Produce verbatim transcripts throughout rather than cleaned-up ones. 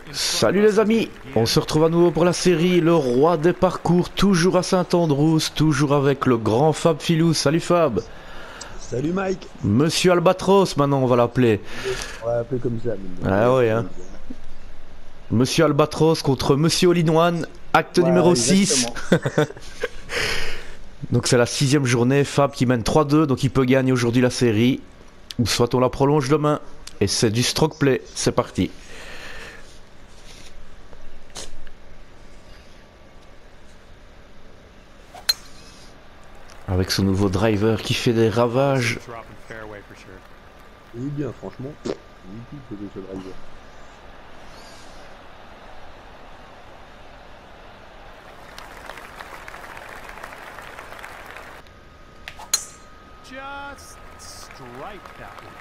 Salut les amis, on se retrouve à nouveau pour la série Le Roi des Parcours, toujours à Saint-Andrews, toujours avec le grand Fab Filou. Salut Fab. Salut Mike. Monsieur Albatros, maintenant on va l'appeler. On va l'appeler comme ça. Ah ouais hein. Monsieur Albatros contre Monsieur All-in-One, acte ouais, numéro six. Donc c'est la sixième journée, Fab qui mène trois deux, donc il peut gagner aujourd'hui la série. Ou soit on la prolonge demain. Et c'est du stroke play, c'est parti. Avec son nouveau driver qui fait des ravages. Il est bien franchement. Il est bien ce driver. Just strike that one.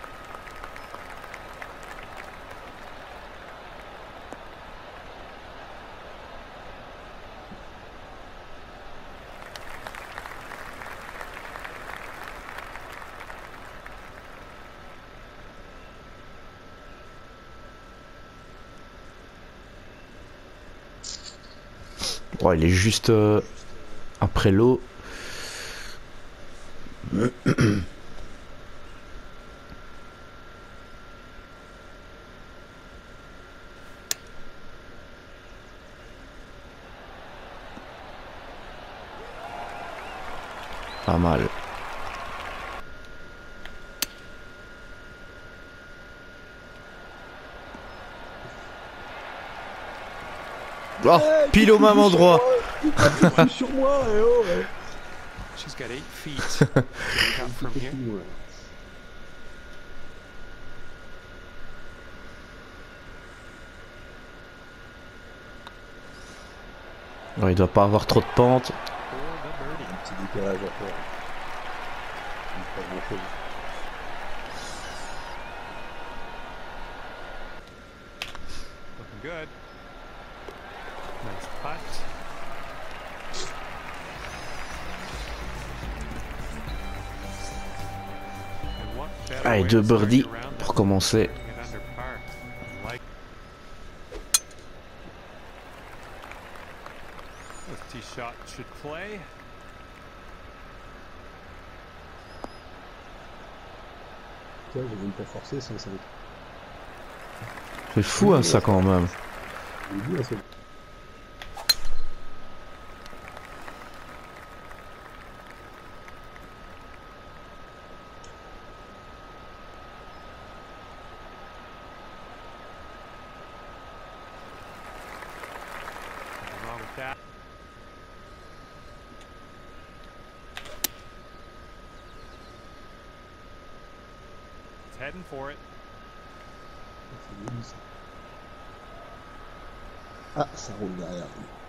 Oh, il est juste euh, après l'eau. Pas mal. Oh, hey, pile au même endroit. Sur moi, eh oh, ouais. She's got eight feet. Come from here. Oh, il doit pas avoir trop de pente. Un petit décalage à faire. Pas grand chose. Looking good. Nice putt. Allez, deux birdies pour commencer. Tee shot should play. Tiens, j'ai même pas forcé sans ça. C'est fou hein, ça quand même. Il est bien, ça. Heading for it. Ah, ça roule derrière.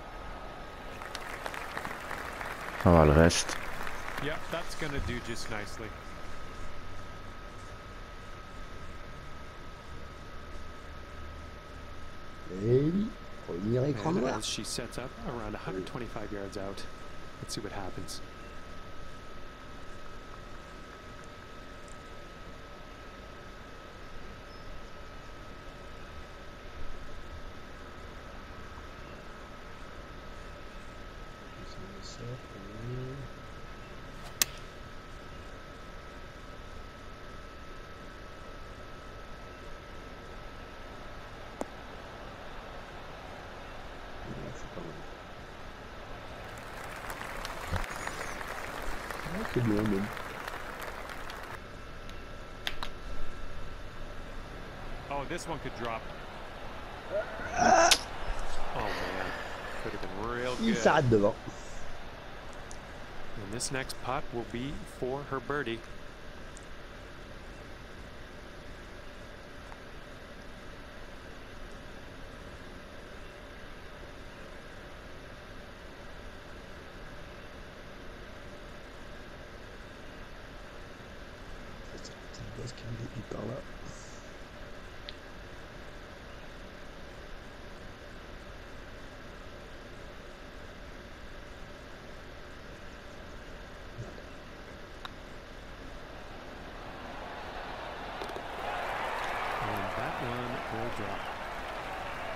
Ça va le reste. Yeah, that's gonna do just nicely. Et premier écran And noir. as she sets up around one hundred twenty-five yards out, let's see what happens. C'est bien même. Oh, this one could drop. Oh man, could have been real good. Il s'arrête devant. And this next putt will be for her birdie. Est-ce qu'il est par là? And that one will drop.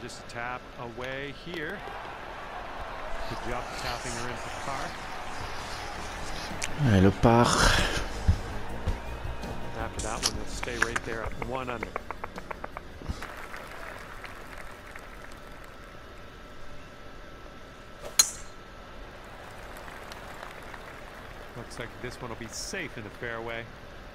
just a tap away here. Good job tapping her in for par. Et le par. After that one, they'll stay right there at one under. Looks like this one will be safe in the fairway.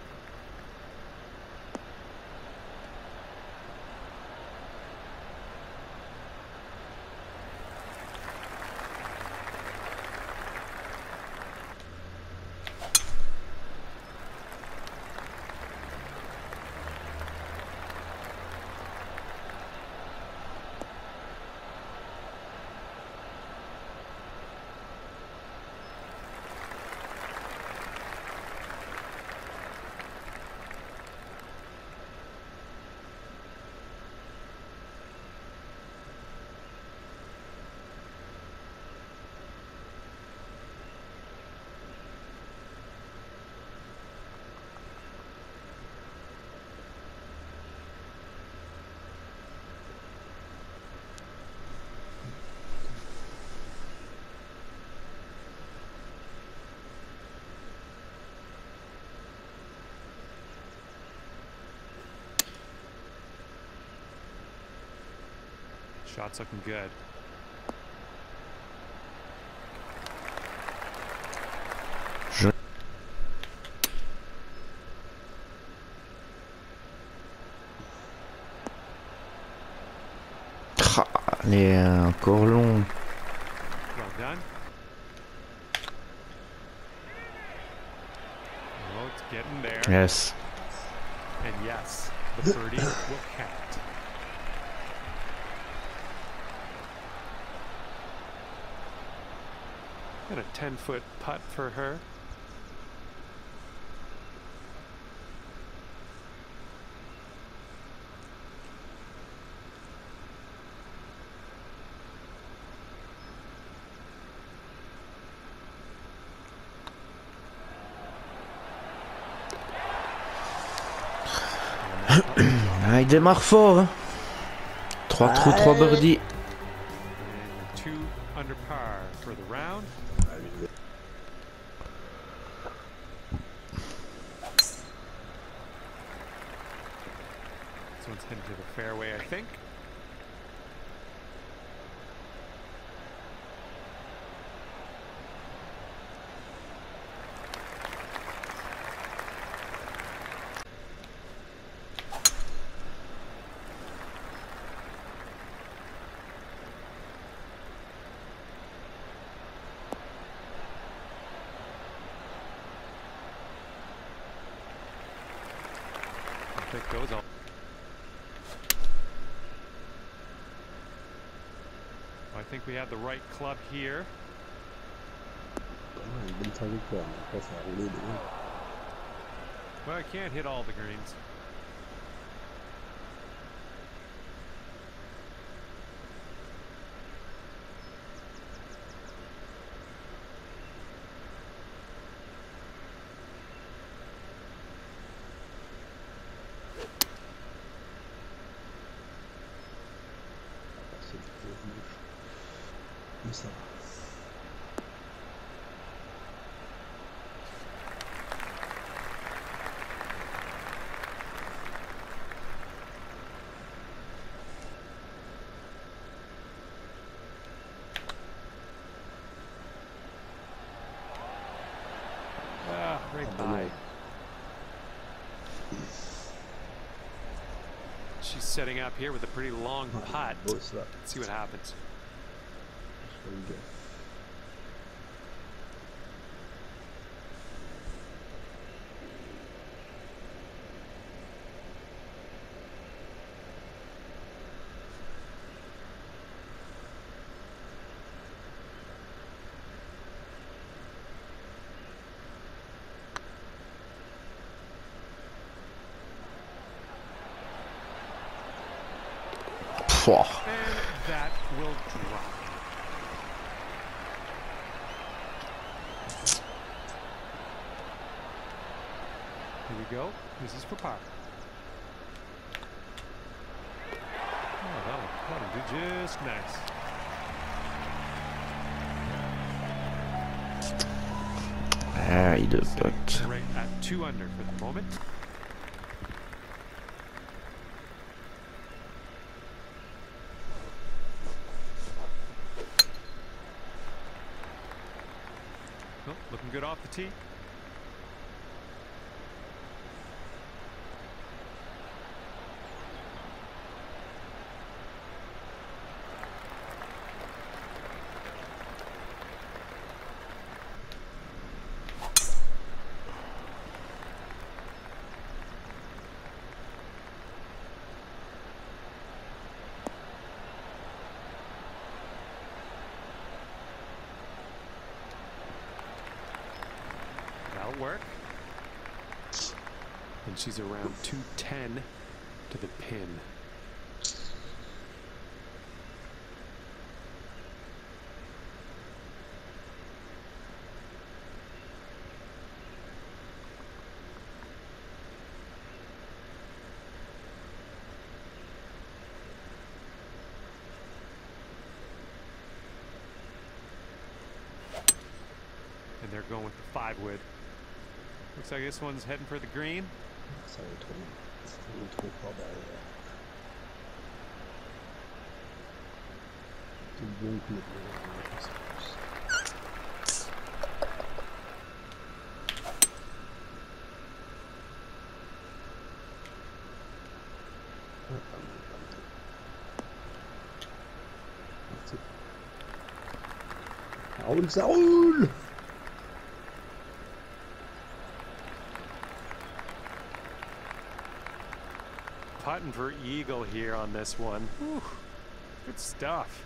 Shot's looking good. Je... Ah, elle est encore longue. Well done. Oh, it's getting there. Yes. And yes, the birdie will count. And a ten foot putt for her. Ah, il démarre fort. Hein. trois trous, trois birdies. And two under par for the round. This one's heading to the fairway, I think. It goes all. I think we have the right club here. Well, I can't hit all the greens. Mais ça va. Ah, right by. She's setting up here with a pretty long putt. Let's see what happens. Pouah. And that will drop. Here we go. This is for par. Oh, that'll, that'll do just nice. Ah, il de Sitting puck. right at two under for the moment. Oh, looking good off the tee. That'll work. And she's around two ten to the pin. And they're going with the five wood. Looks like this one's heading for the green. Ça va trop, c'est trop fort derrière. C'est bon que le ça roule, ça roule. Putting for eagle here on this one. Whew, good stuff.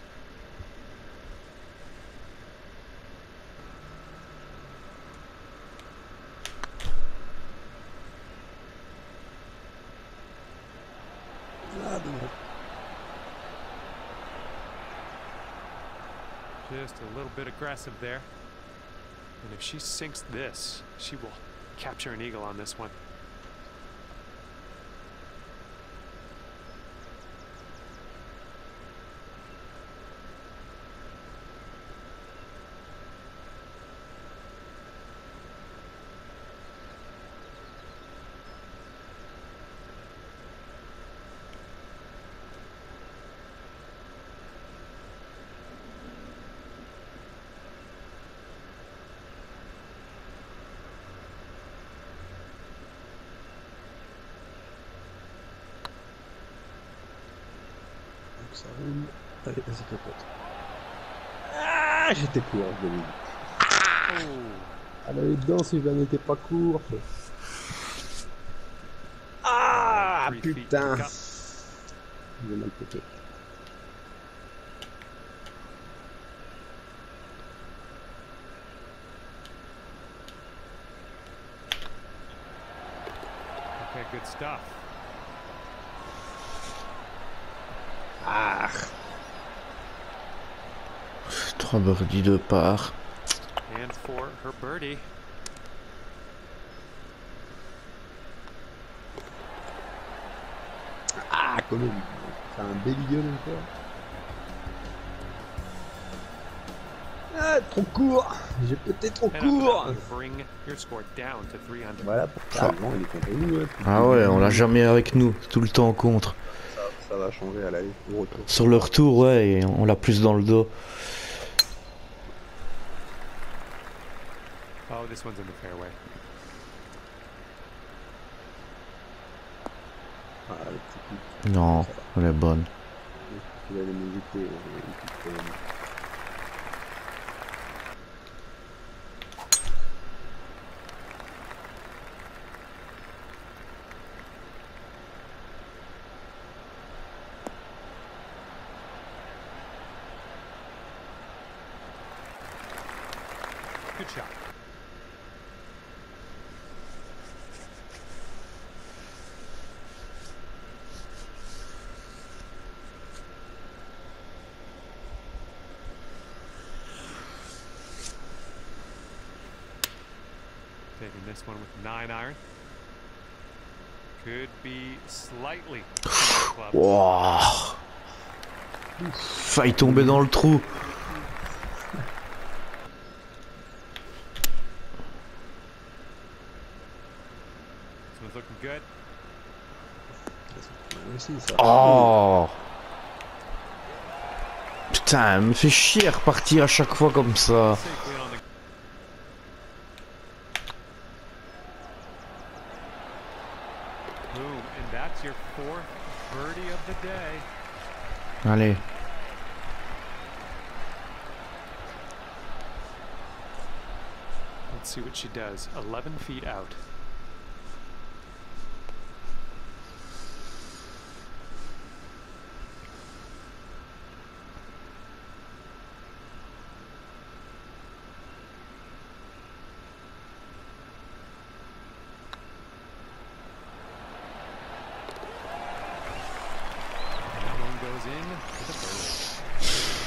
Just a little bit aggressive there. And if she sinks this, she will capture an eagle on this one. Ça roule. Allez, vas-y, capote. Ah, j'étais court, je l'ai dit. Elle allait dedans si je la n'étais pas court. Ah, putain. J'ai mal pété. Okay, good stuff. Ah. Trois birdies de part. And for her birdie. Ah, quand même. C'est un bélion encore. Ah, trop court. J'ai pété trop court. Bring your score down to three under. Voilà pourquoi avant il est contre nous. Hein, Ah ouais, on l'a jamais avec nous, tout le temps contre. Ça, ça va changer à l'aller, au retour. Sur le retour, ouais, et on l'a plus dans le dos. Oh, this one's in the fairway. Ah, le petit coup. Non, elle est bonne. Il allait me jeter, euh, Good shot. Taking this one with nine iron. Could be slightly club. Wow. plus. Faille tomber dans le trou. This one's looking good. Ça, aussi, ça. Oh. Putain, elle me fait chier à repartir à chaque fois comme ça. Safely on the. Boom, and that's your fourth birdie of the day. Allez. Let's see what she does. eleven feet out. That one goes in to the bird.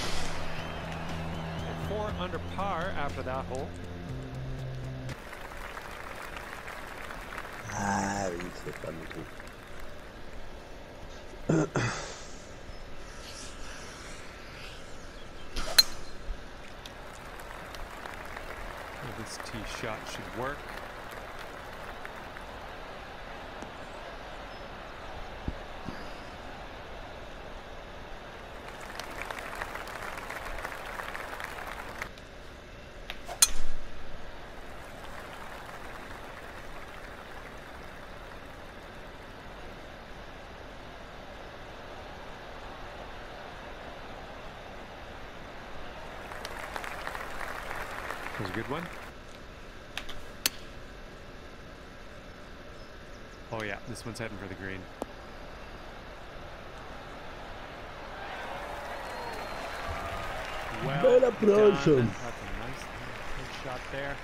Four under par after that hole. Ah oui, c'est pas du tout. This tee shot should work. That was a good one. Oh yeah, this one's heading for the green. Well Belle approche. done. That's a nice good shot there.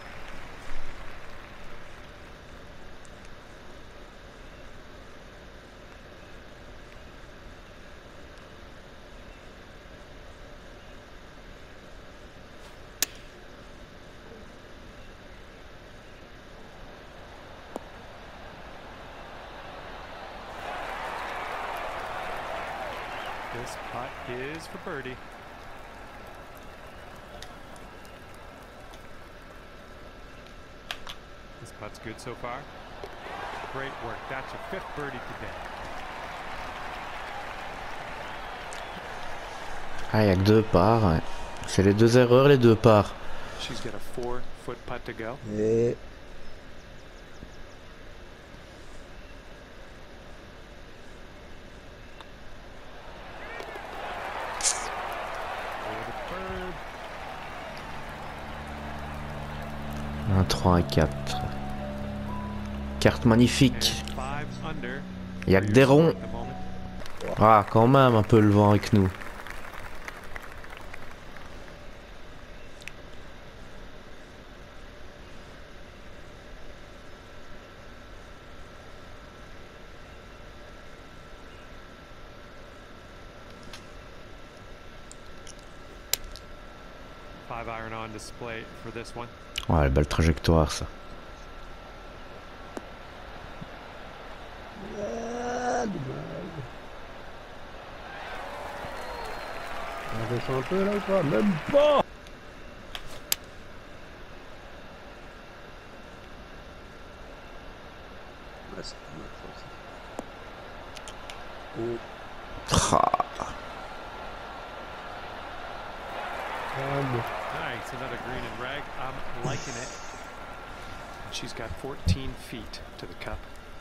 This putt is for birdie. This putt's good so far. Great work. That's your fifth birdie today. Ah, il y a que deux parts. Ouais. C'est les deux erreurs, les deux parts. She's got a four foot putt to go. Et For the bird. un, trois et quatre. Carte magnifique. And five under. Il y a que des ronds. At the moment. Ah, quand même un peu le vent avec nous. Five iron on display for this one. Ouais, belle trajectoire ça. ah, dommage. On descend un peu là ou pas? Même pas. Ouais, c'est pas mal ça aussi. Oh, Ah. calme. Nice, another green and rag. I'm liking it. And she's got fourteen feet to the cup.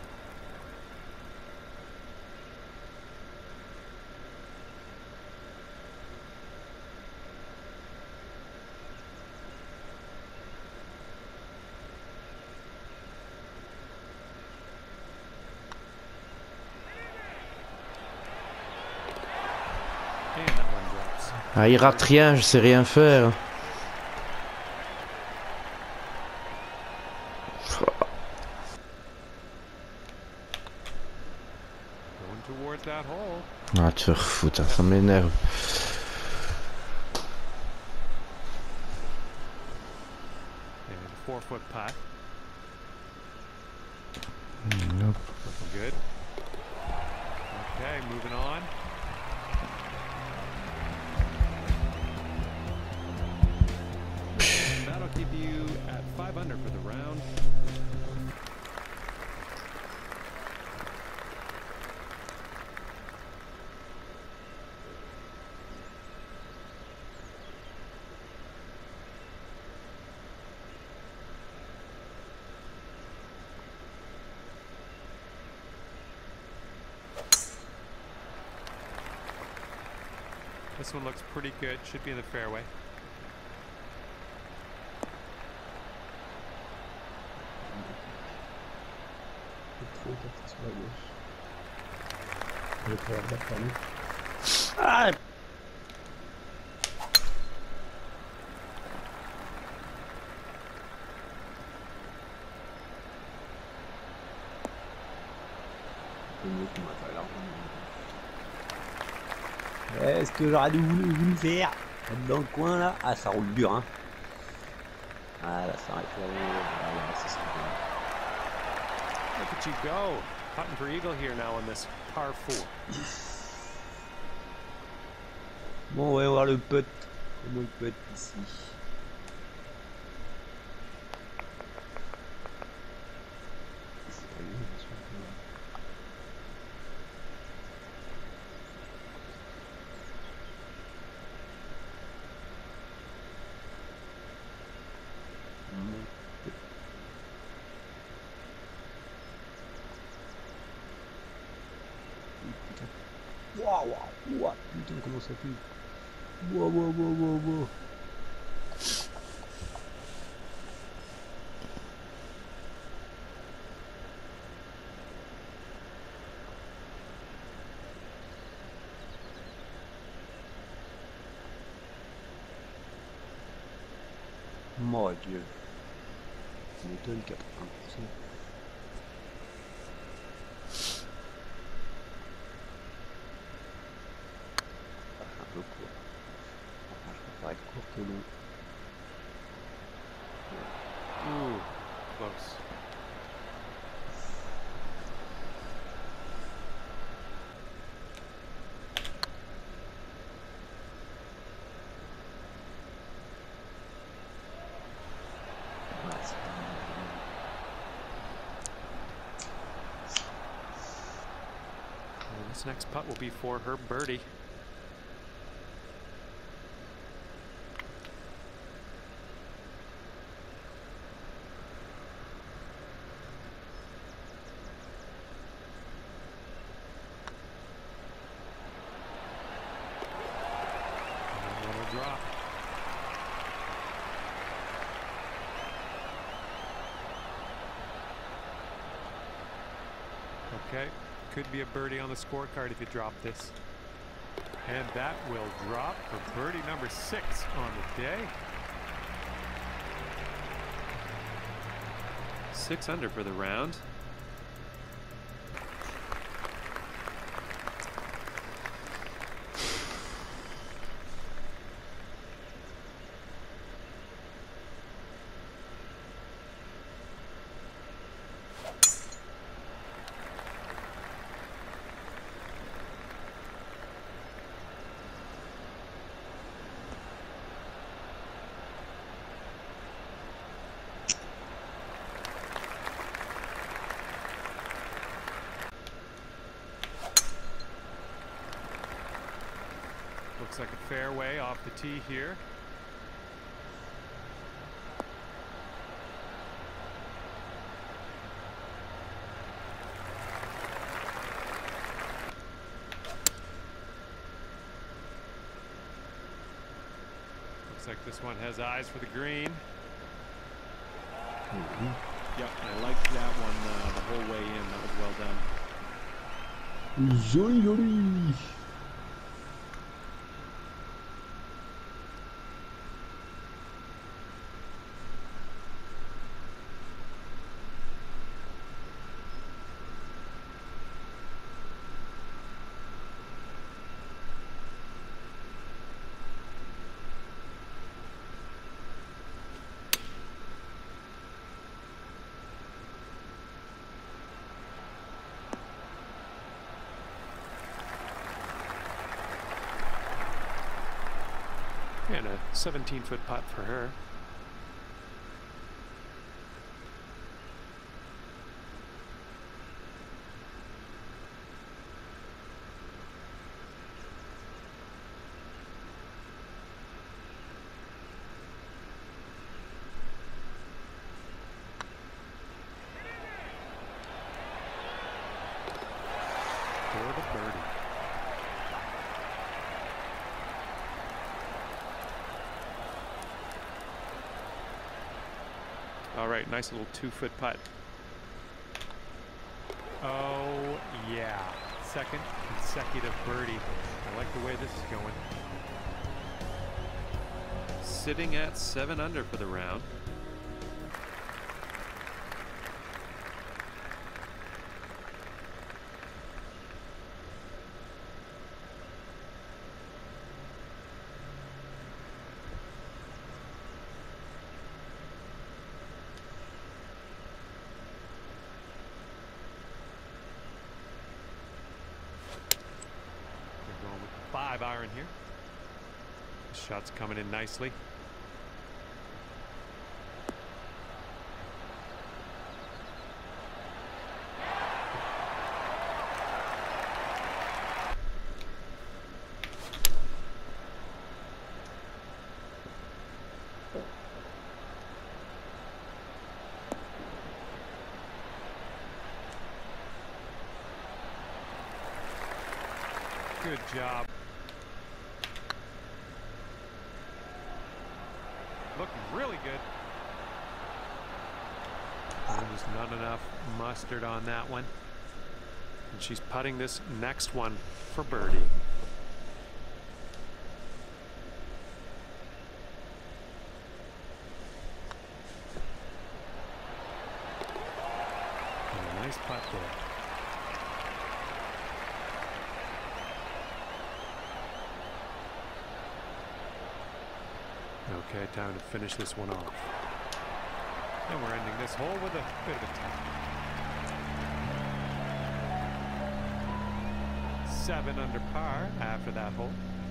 And that one drops. Ah, il rate rien, je sais rien faire. Going towards that hole. Ah, tu te refouts, hein, ça m'énerve. And a four foot putt. Nope. Looking good. Okay, moving on. five under for the round. This one looks pretty good. Should be in the fairway. Ah! Est-ce que j'aurais dû voulu, voulu faire dans le coin là? Ah, ça roule dur, hein. Ah, là, ça arrête là. Voilà, c'est ça. Look at you go. Putting for eagle here now on this par four. Bon, on va voir le putt. Comment il peut être ici? Waouh, waouh, waouh, putain, comment ça fait? Waouh, waouh, waouh, waouh, waouh. Mon Dieu. Ça m'étonne quatre-vingts pour cent. Un peu court. Enfin, je préfère être court que long. Ooh, close. Well, this next putt will be for her birdie. Drop. Okay, could be a birdie on the scorecard if you drop this. And that will drop for birdie number six on the day. Six under for the round. Looks like a fairway off the tee here. Looks like this one has eyes for the green. Mm-hmm. Yep, I liked that one uh, the whole way in. That was well done. Joli, joli. And a seventeen foot putt for her. right, nice little two-foot putt. Oh, yeah. Second consecutive birdie. I like the way this is going. Sitting at seven under for the round. Five iron here. The shot's coming in nicely. Good job. Looking really good. There's not enough mustard on that one. And she's putting this next one for birdie. And a nice putt there. Okay, time to finish this one off. And we're ending this hole with a bit of a tie. Seven under par after that hole.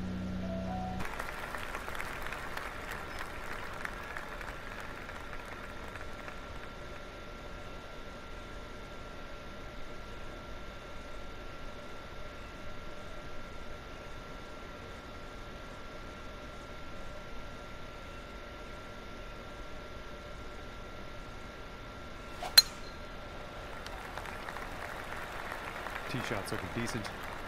Tee shot's looking decent.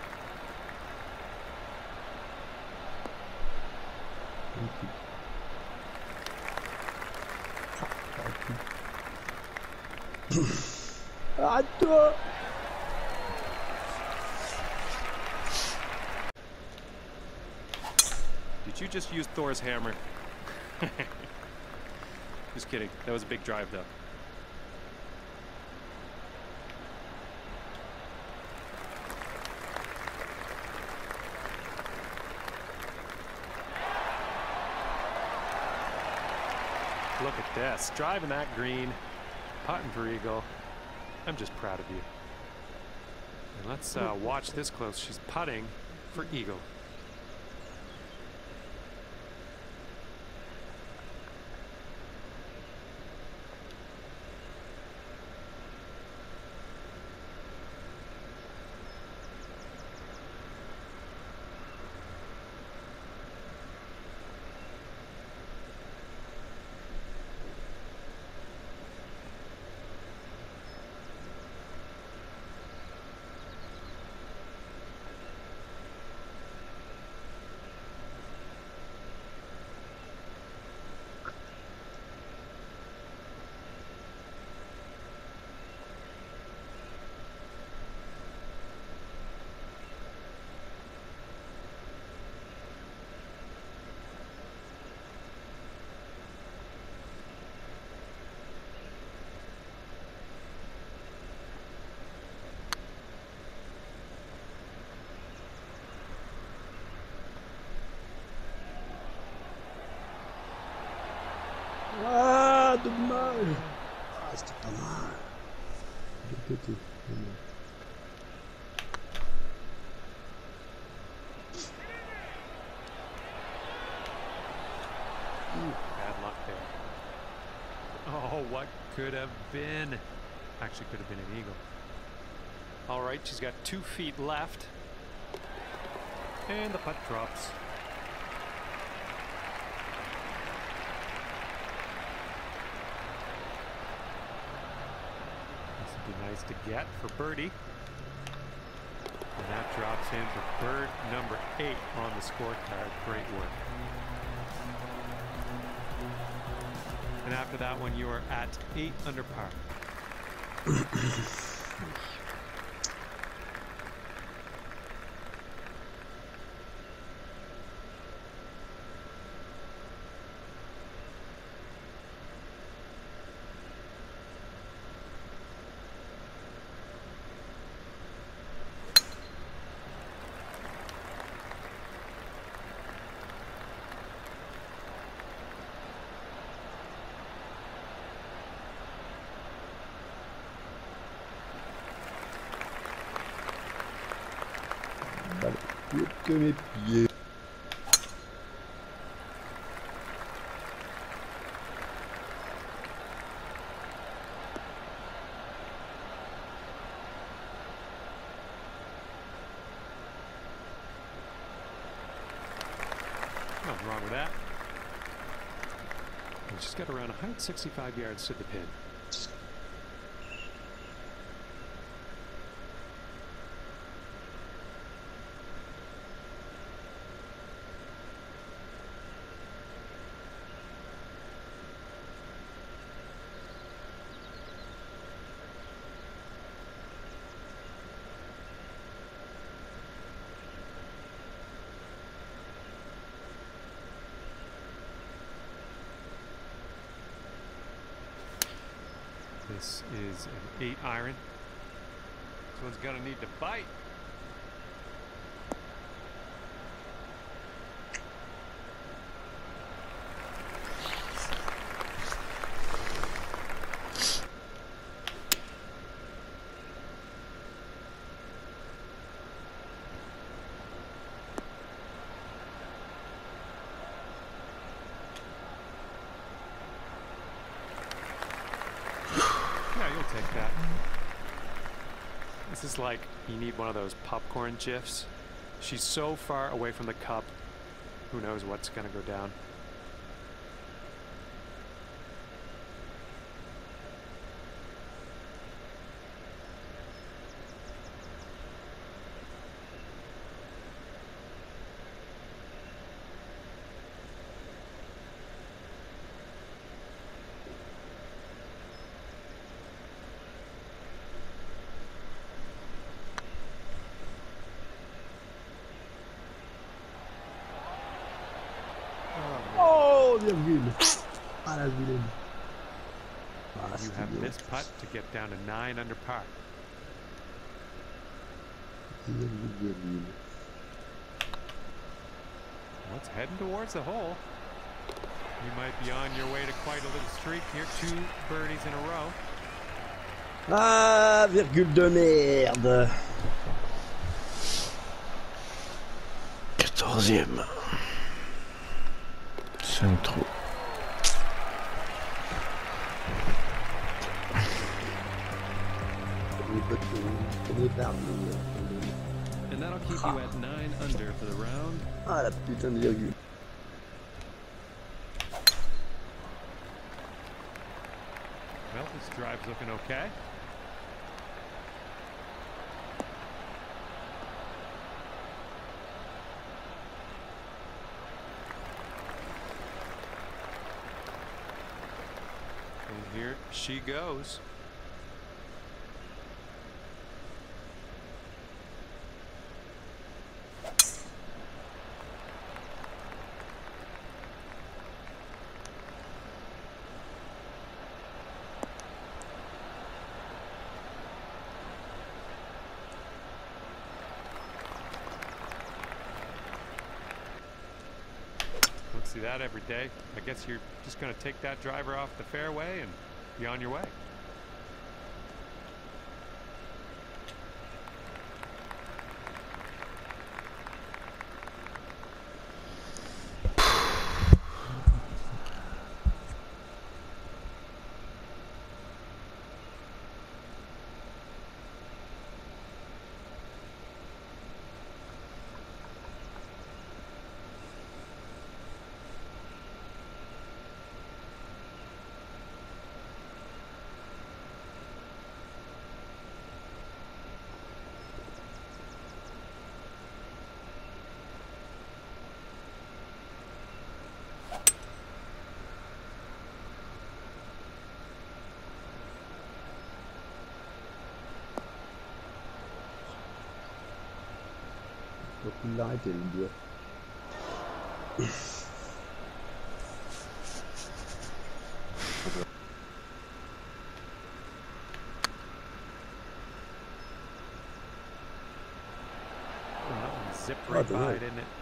Did you just use Thor's hammer? Just kidding. That was a big drive, though. Look at this, driving that green, putting for eagle. I'm just proud of you. And let's uh, watch this close. She's putting for eagle. Ah, dommage. Ah, c'était pas mal. De côté. Ooh, bad luck there. Oh, what could have been? Actually, could have been an eagle. All right, she's got two feet left. And the putt drops. Be nice to get for birdie. And that drops in for bird number eight on the scorecard. Great work. And after that one, you are at eight under par. Mieux que mes pieds. Nothing wrong with that. We just got around one hundred sixty-five yards to the pin. This is an eight iron. This one's gonna need to bite. Yeah, you'll take that. This is like you need one of those popcorn gifs. She's so far away from the cup. Who knows what's gonna go down. Oh, virgule. Ah, la vilaine. Ah, You c'était have bien. missed putt to get down to nine under par. Virgule, virgule. Well, it's heading towards the hole. You might be on your way to quite a little streak here. Two birdies in a row. Ah, virgule de merde. quatorzième. cinq trous. Les potes, euh, les barres, And that'll keep you at nine under for the round. ah, la putain de virgule. Well, this drive's looking okay. And here she goes. Don't see that every day. I guess you're just going to take that driver off the fairway and be on your way. Donc il l'a arrêté, le dieu. Zip right by, didn't it?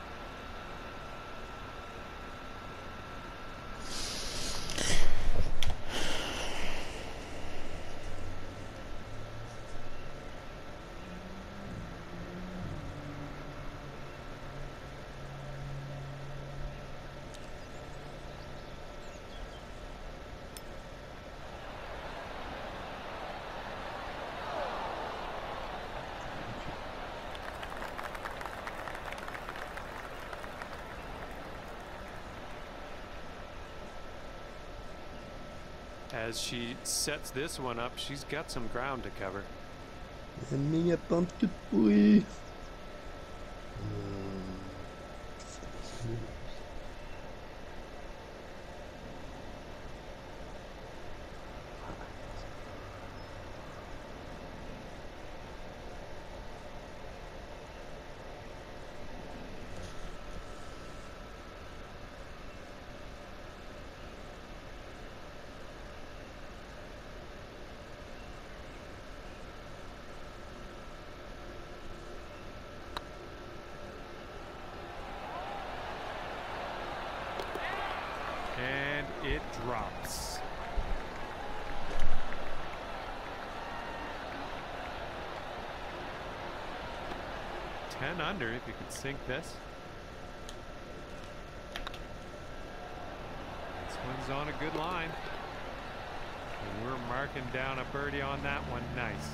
As she sets this one up, she's got some ground to cover. Mais il n'y a pas un petit peu de pourri. And it drops. Ten under if you could sink this. This one's on a good line. And we're marking down a birdie on that one. Nice.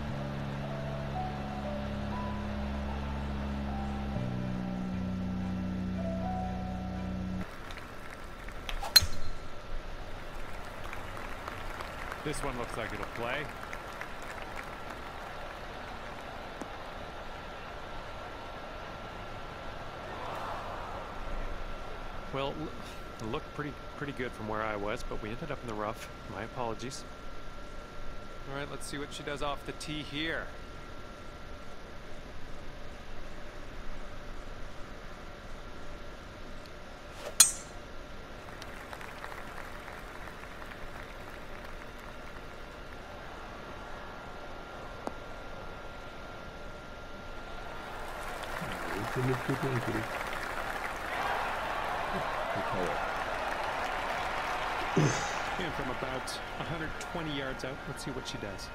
This one looks like it'll play. Well, it looked pretty pretty good from where I was, but we ended up in the rough. My apologies. All right, let's see what she does off the tee here. And from about one hundred twenty yards out, let's see what she does.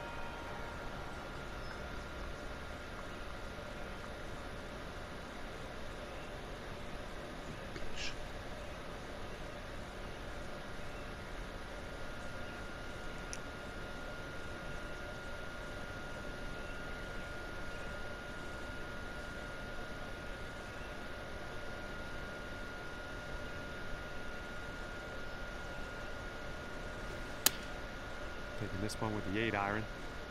Taking this one with the eight iron.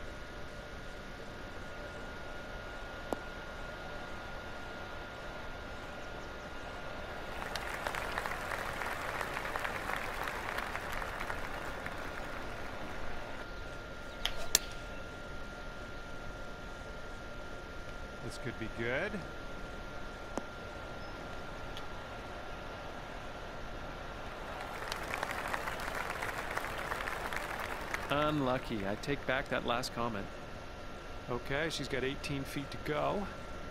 This could be good. Unlucky. I take back that last comment. Okay, she's got eighteen feet to go.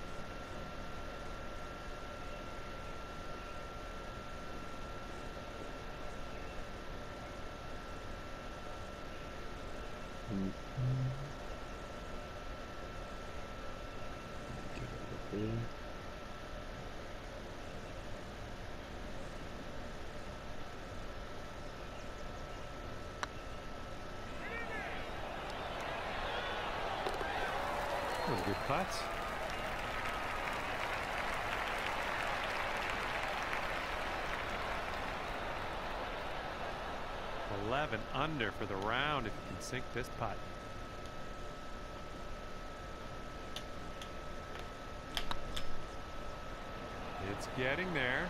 That was a good putt. eleven under for the round if you can sink this putt. It's getting there.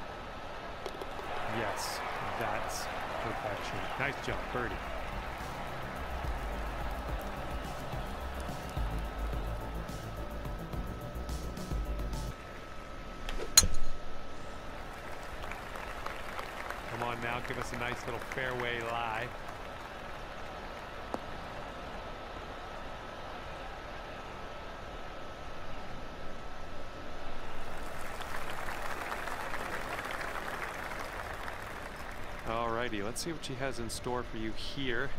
Yes, that's perfection. Nice job, birdie. on now. Give us a nice little fairway lie. Alrighty, let's see what she has in store for you here.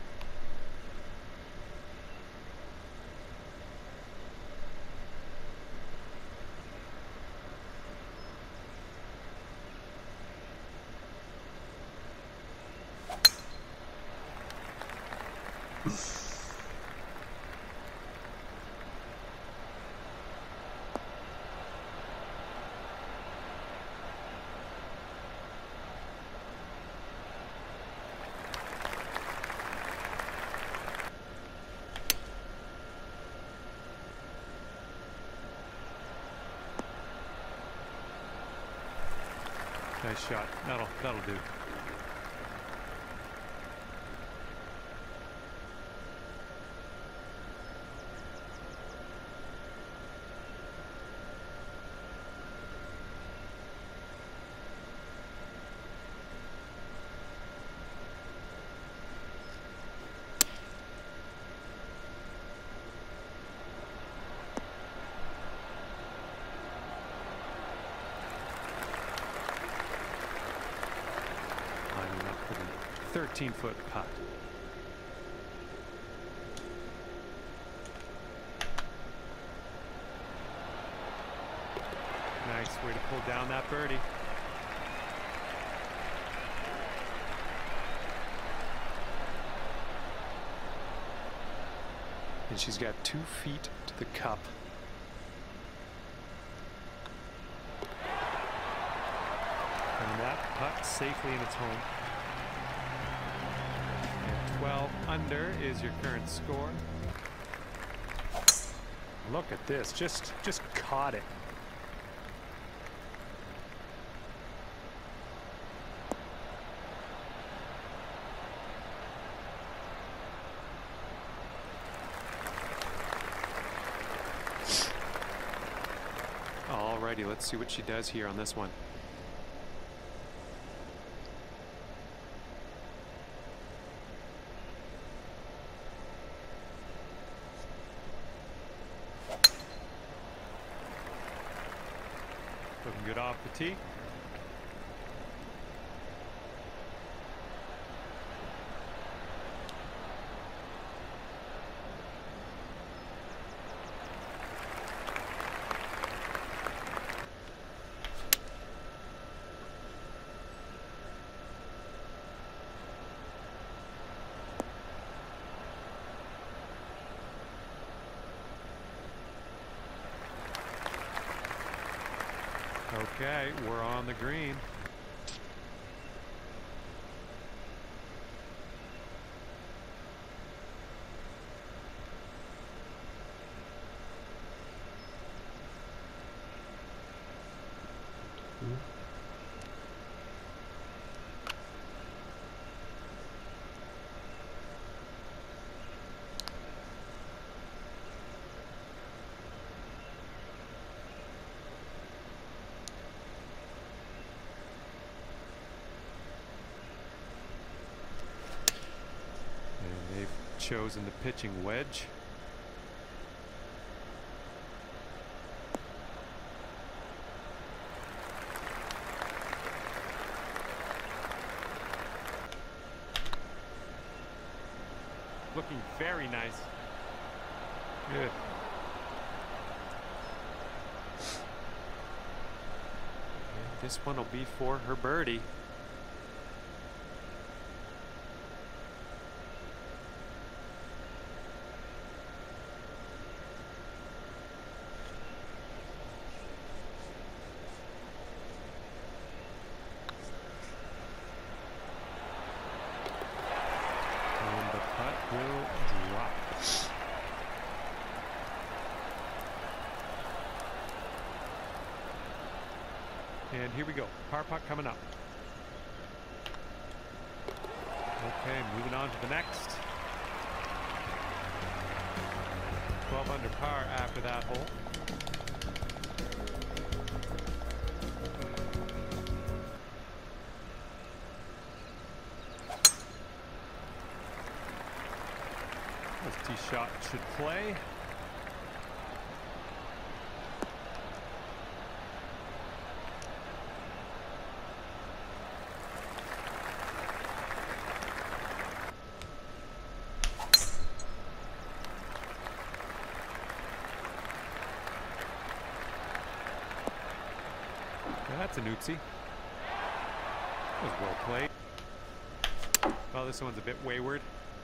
Nice shot. That'll that'll do. thirteen foot putt. Nice way to pull down that birdie. And she's got two feet to the cup. And that putt safely in its home. twelve under is your current score. Look at this, just just caught it. Alrighty, let's see what she does here on this one. Looking good off the tee. Okay, we're on the green. Mm-hmm. Chosen the pitching wedge. Looking very nice. Good. And this one will be for her birdie. And here we go, par putt coming up. Okay, moving on to the next. twelve under par after that hole. should play. That's a Nutsi. That was well played. Well, this one's a bit wayward.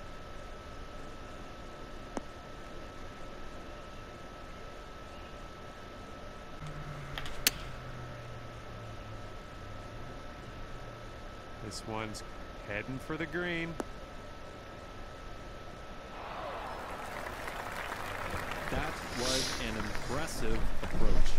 This one's heading for the green. That was an impressive approach.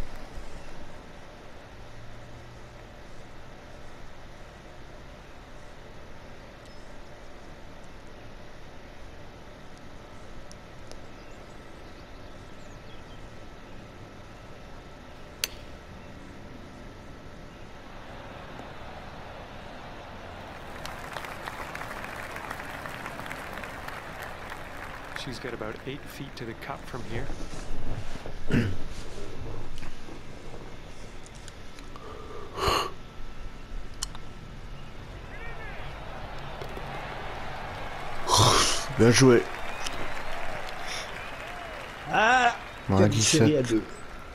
She's got about eight feet to the cup from here. Bien joué. Ah, Voilà, quelle série à dix-sept. deux.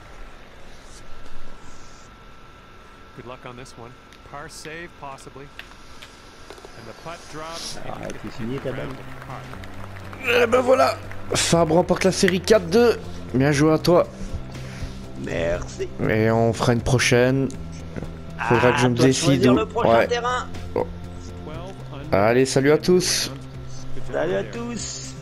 Good luck on this one. Par save, possibly. And the putt drops. Ah, t'es signé ta balle. Et ben voilà, Fab remporte la série quatre deux. Bien joué à toi. Merci. Et on fera une prochaine. Faudra que je me toi de décide. choisir où- le prochain Ouais. terrain. twelve under. Allez, salut à tous. Good job Salut à there. tous.